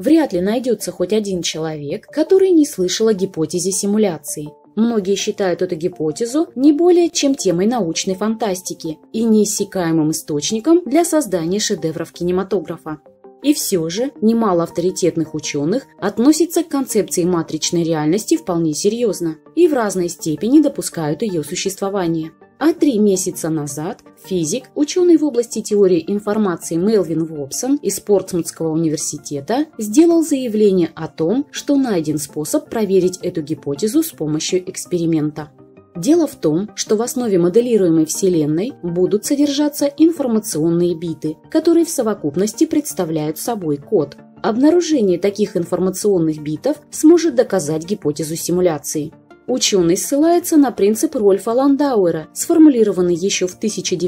Вряд ли найдется хоть один человек, который не слышал о гипотезе симуляции. Многие считают эту гипотезу не более чем темой научной фантастики и неиссякаемым источником для создания шедевров кинематографа. И все же немало авторитетных ученых относятся к концепции матричной реальности вполне серьезно и в разной степени допускают ее существование. А 3 месяца назад физик, ученый в области теории информации Мелвин Вобсон из Портсмутского университета сделал заявление о том, что найден способ проверить эту гипотезу с помощью эксперимента. Дело в том, что в основе моделируемой Вселенной будут содержаться информационные биты, которые в совокупности представляют собой код. Обнаружение таких информационных битов сможет доказать гипотезу симуляции. Ученый ссылается на принцип Рольфа Ландауэра, сформулированный еще в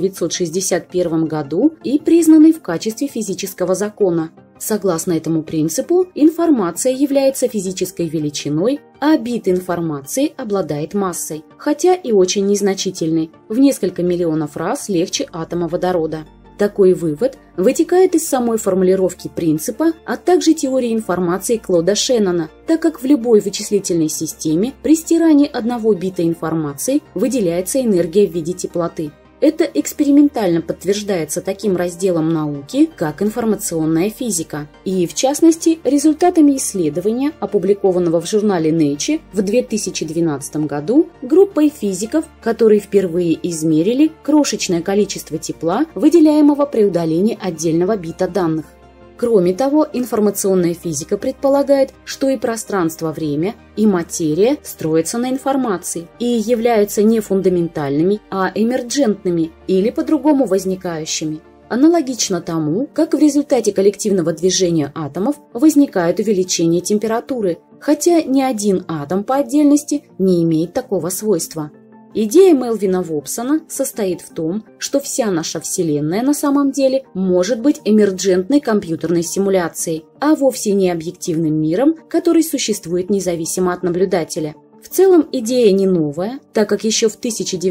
1961 году и признанный в качестве физического закона. Согласно этому принципу, информация является физической величиной, а бит информации обладает массой, хотя и очень незначительной, в несколько миллионов раз легче атома водорода. Такой вывод вытекает из самой формулировки принципа, а также теории информации Клода Шеннона, так как в любой вычислительной системе при стирании одного бита информации выделяется энергия в виде теплоты. Это экспериментально подтверждается таким разделом науки, как информационная физика, и, в частности, результатами исследования, опубликованного в журнале Nature в 2012 году группой физиков, которые впервые измерили крошечное количество тепла, выделяемого при удалении отдельного бита данных. Кроме того, информационная физика предполагает, что и пространство-время, и материя строятся на информации и являются не фундаментальными, а эмерджентными или по-другому возникающими. Аналогично тому, как в результате коллективного движения атомов возникает увеличение температуры, хотя ни один атом по отдельности не имеет такого свойства. Идея Мелвина Вобсона состоит в том, что вся наша Вселенная на самом деле может быть эмерджентной компьютерной симуляцией, а вовсе не объективным миром, который существует независимо от наблюдателя. В целом идея не новая, так как еще в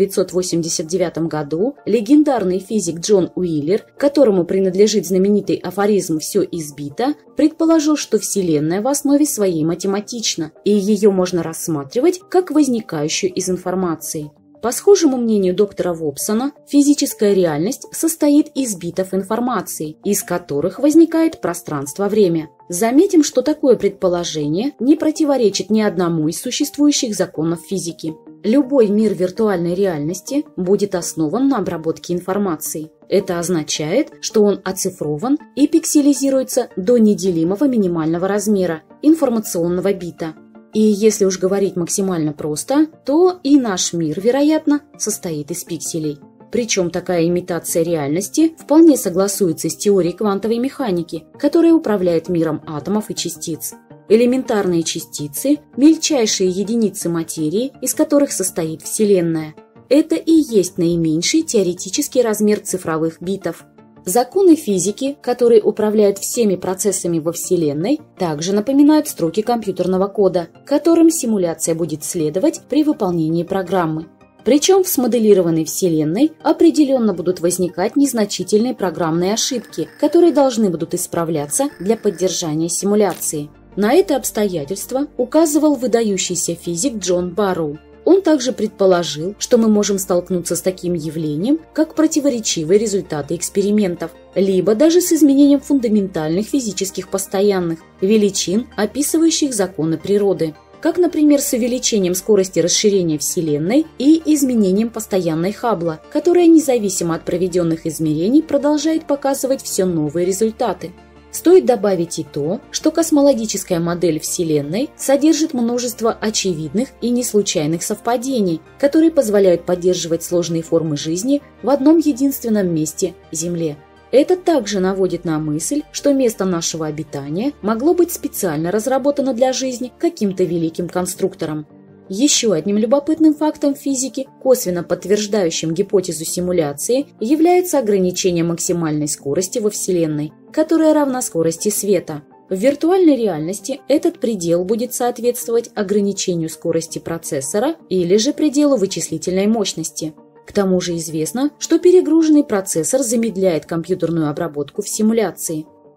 1989 году легендарный физик Джон Уиллер, которому принадлежит знаменитый афоризм «все избито», предположил, что Вселенная в основе своей математична, и ее можно рассматривать как возникающую из информации. По схожему мнению доктора Вобсона, физическая реальность состоит из битов информации, из которых возникает пространство-время. Заметим, что такое предположение не противоречит ни одному из существующих законов физики. Любой мир виртуальной реальности будет основан на обработке информации. Это означает, что он оцифрован и пикселизируется до неделимого минимального размера информационного бита. И если уж говорить максимально просто, то и наш мир, вероятно, состоит из пикселей. Причем такая имитация реальности вполне согласуется с теорией квантовой механики, которая управляет миром атомов и частиц. Элементарные частицы – мельчайшие единицы материи, из которых состоит Вселенная. Это и есть наименьший теоретический размер цифровых битов. Законы физики, которые управляют всеми процессами во Вселенной, также напоминают строки компьютерного кода, которым симуляция будет следовать при выполнении программы. Причем в смоделированной Вселенной определенно будут возникать незначительные программные ошибки, которые должны будут исправляться для поддержания симуляции. На это обстоятельство указывал выдающийся физик Джон Барроу. Он также предположил, что мы можем столкнуться с таким явлением, как противоречивые результаты экспериментов, либо даже с изменением фундаментальных физических постоянных величин, описывающих законы природы, как, например, с увеличением скорости расширения Вселенной и изменением постоянной Хаббла, которая независимо от проведенных измерений продолжает показывать все новые результаты. Стоит добавить и то, что космологическая модель Вселенной содержит множество очевидных и неслучайных совпадений, которые позволяют поддерживать сложные формы жизни в одном единственном месте – Земле. Это также наводит на мысль, что место нашего обитания могло быть специально разработано для жизни каким-то великим конструктором. Еще одним любопытным фактом физики, косвенно подтверждающим гипотезу симуляции, является ограничение максимальной скорости во Вселенной, которая равна скорости света. В виртуальной реальности этот предел будет соответствовать ограничению скорости процессора или же пределу вычислительной мощности. К тому же известно, что перегруженный процессор замедляет компьютерную обработку в симуляции.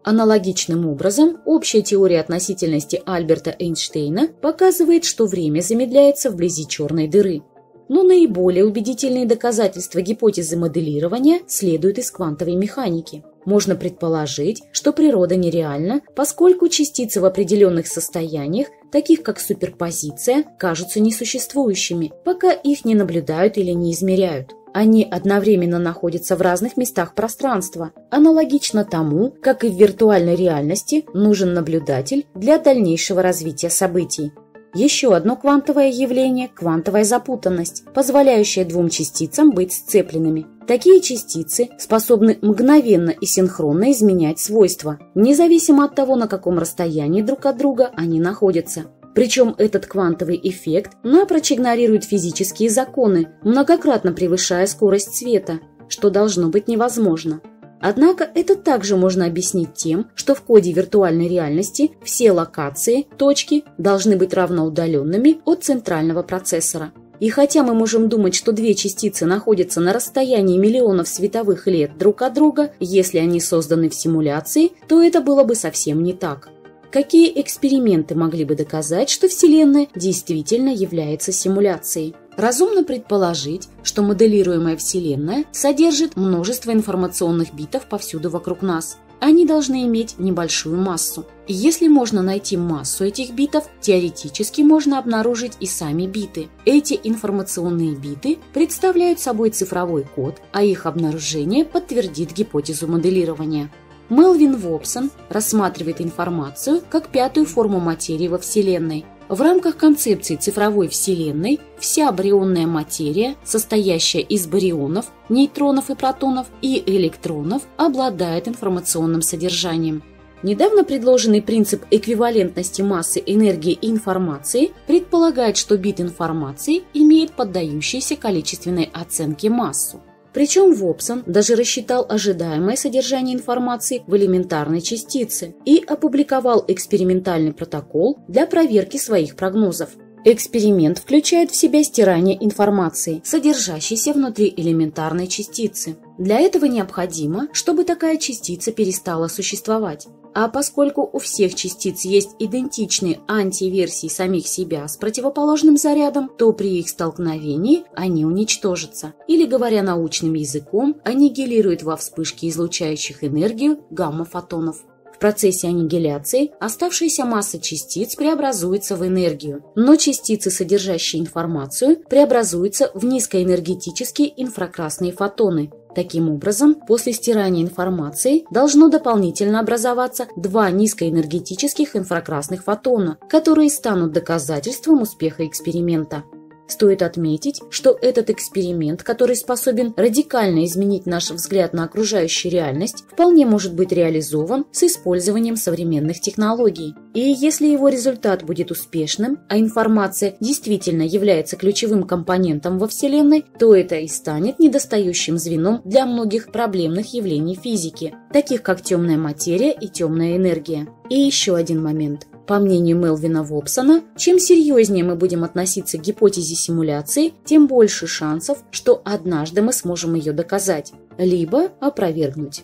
Аналогичным образом, общая теория относительности Альберта Эйнштейна показывает, что время замедляется вблизи черной дыры. Но наиболее убедительные доказательства гипотезы моделирования следуют из квантовой механики. Можно предположить, что природа нереальна, поскольку частицы в определенных состояниях, таких как суперпозиция, кажутся несуществующими, пока их не наблюдают или не измеряют. Они одновременно находятся в разных местах пространства, аналогично тому, как и в виртуальной реальности нужен наблюдатель для дальнейшего развития событий. Еще одно квантовое явление – квантовая запутанность, позволяющая двум частицам быть сцепленными. Такие частицы способны мгновенно и синхронно изменять свойства, независимо от того, на каком расстоянии друг от друга они находятся. Причем этот квантовый эффект напрочь игнорирует физические законы, многократно превышая скорость света, что должно быть невозможно. Однако это также можно объяснить тем, что в коде виртуальной реальности все локации, точки, должны быть равноудаленными от центрального процессора. И хотя мы можем думать, что две частицы находятся на расстоянии миллионов световых лет друг от друга, если они созданы в симуляции, то это было бы совсем не так. Какие эксперименты могли бы доказать, что Вселенная действительно является симуляцией? Разумно предположить, что моделируемая Вселенная содержит множество информационных битов повсюду вокруг нас. Они должны иметь небольшую массу. И если можно найти массу этих битов, теоретически можно обнаружить и сами биты. Эти информационные биты представляют собой цифровой код, а их обнаружение подтвердит гипотезу моделирования. Мелвин Вобсон рассматривает информацию как пятую форму материи во Вселенной. В рамках концепции цифровой Вселенной вся барионная материя, состоящая из барионов, нейтронов и протонов и электронов, обладает информационным содержанием. Недавно предложенный принцип эквивалентности массы, энергии и информации предполагает, что бит информации имеет поддающуюся количественной оценке массу. Причем Вобсон даже рассчитал ожидаемое содержание информации в элементарной частице и опубликовал экспериментальный протокол для проверки своих прогнозов. Эксперимент включает в себя стирание информации, содержащейся внутри элементарной частицы. Для этого необходимо, чтобы такая частица перестала существовать. А поскольку у всех частиц есть идентичные антиверсии самих себя с противоположным зарядом, то при их столкновении они уничтожатся. Или, говоря научным языком, аннигилируют во вспышке излучающих энергию гамма-фотонов. В процессе аннигиляции оставшаяся масса частиц преобразуется в энергию, но частицы, содержащие информацию, преобразуются в низкоэнергетические инфракрасные фотоны. Таким образом, после стирания информации должно дополнительно образоваться два низкоэнергетических инфракрасных фотона, которые станут доказательством успеха эксперимента. Стоит отметить, что этот эксперимент, который способен радикально изменить наш взгляд на окружающую реальность, вполне может быть реализован с использованием современных технологий. И если его результат будет успешным, а информация действительно является ключевым компонентом во Вселенной, то это и станет недостающим звеном для многих проблемных явлений физики, таких как темная материя и темная энергия. И еще один момент. По мнению Мелвина Вобсона, чем серьезнее мы будем относиться к гипотезе симуляции, тем больше шансов, что однажды мы сможем ее доказать, либо опровергнуть.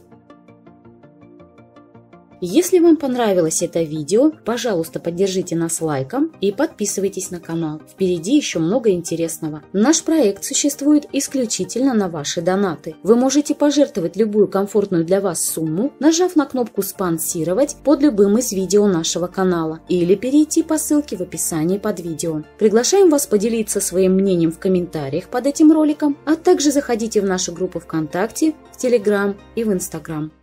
Если вам понравилось это видео, пожалуйста, поддержите нас лайком и подписывайтесь на канал. Впереди еще много интересного. Наш проект существует исключительно на ваши донаты. Вы можете пожертвовать любую комфортную для вас сумму, нажав на кнопку «Спонсировать» под любым из видео нашего канала или перейти по ссылке в описании под видео. Приглашаем вас поделиться своим мнением в комментариях под этим роликом, а также заходите в нашу группу ВКонтакте, в Телеграм и в Инстаграм.